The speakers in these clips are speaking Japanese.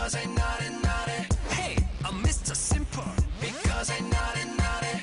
Because I naughty naughty. Hey, I'm Mr. Simple. Because I naughty naughty.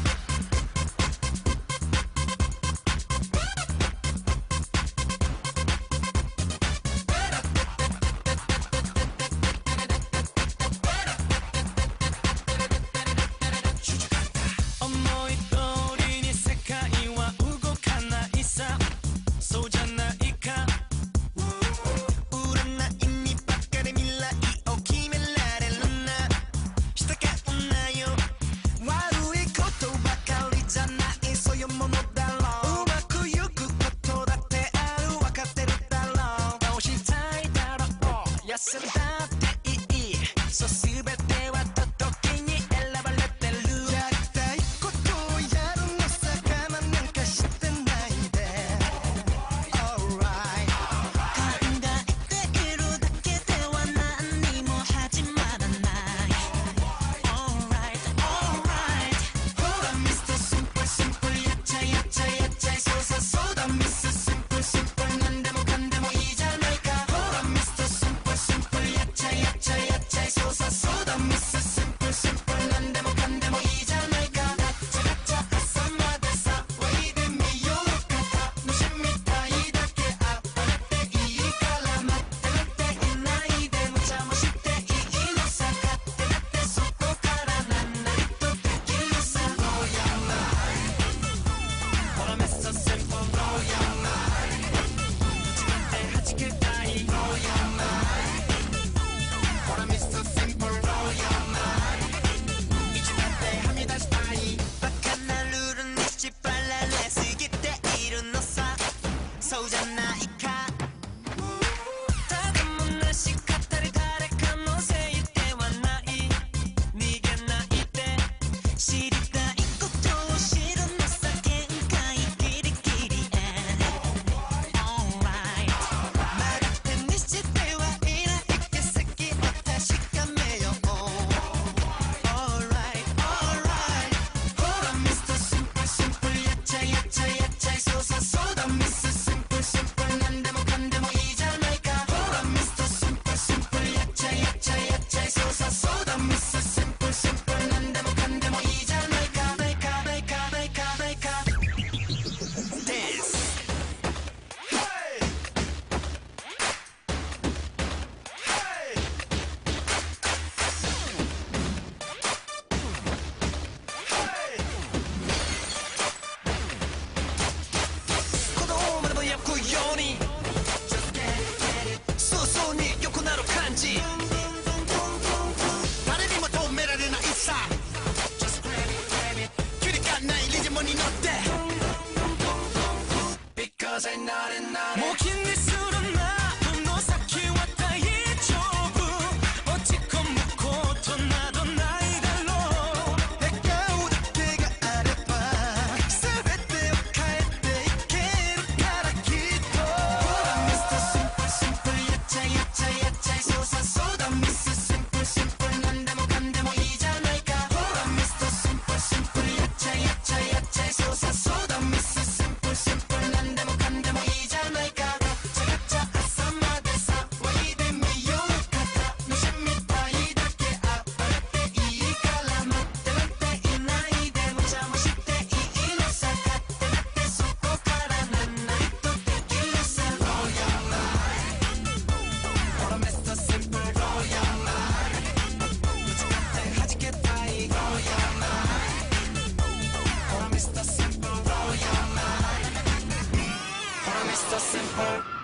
Because I naughty naughty. もう気にするな、この先は大丈夫。落ち込むことなどないだろう。笑顔だけがあれば全てを変えていけるからきっと。ほら Mr. Simple Simple やっちゃいやっちゃいやっちゃいそうさそうだ Mr. Simple Simple なんでもかんでもいいじゃないか。ほら Mr. Simple Simple やっちゃいやっちゃいやっちゃいそうさそうだ Mr. Simple Simple なんでもかんでもいいじゃないか。ガッチャガチャ朝まで騒いでみようか。楽しみたいだけ暴れていいから待ってなんていないで無茶もしていいのさ。勝手だってそこからなんないとできるさ。ローヤーマイほら Mr. Simple ローヤーマイぶつかって弾けたいローヤーマイほら Mr. Simple ローヤーマイほら Mr. Simple